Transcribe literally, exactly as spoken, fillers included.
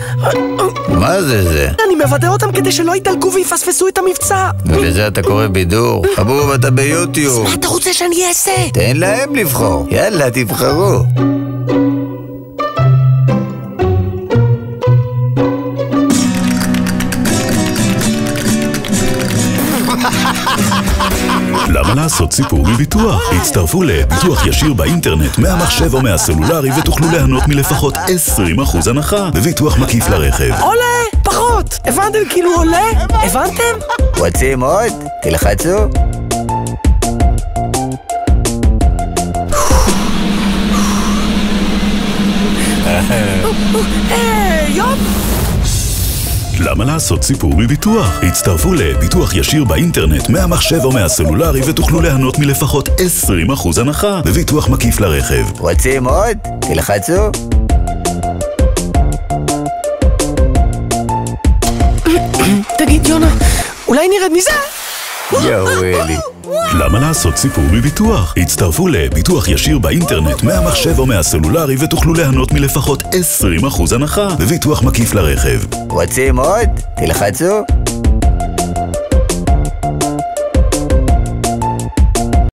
מה זה זה? אני מוודא אותם כדי שלא יתעלקו ויפספסו את המבצע. ולזה אתה קורא בידור? חבוב, אתה ביוטיוב. מה אתה רוצה שאני אעשה? תן להם לבחור. יאללה, תבחרו. למה לעשות סיפור מביטוח? הצטרפו לביטוח ישיר באינטרנט מהמחשב או מהסלולרי ותוכלו ליהנות מלפחות עשרים אחוז הנחה בביטוח מקיף לרכב. עולה! פחות! הבנתם כאילו עולה? הבנתם? רוצים עוד? תלחצו. היי, יופ! למה לעשות סיפור מביטוח? הצטרפו לביטוח ישיר באינטרנט מהמחשב או מהסלולרי ותוכלו ליהנות מלפחות עשרים אחוז הנחה בביטוח מקיף לרכב. רוצים עוד? תלחצו. תגיד יונה, אולי נרד מזה? יואו אלי. למה לעשות סיפור מביטוח? הצטרפו לביטוח ישיר באינטרנט מהמחשב או מהסלולרי ותוכלו ליהנות מלפחות עשרים אחוז הנחה בביטוח מקיף לרכב. רוצים עוד? תלחצו.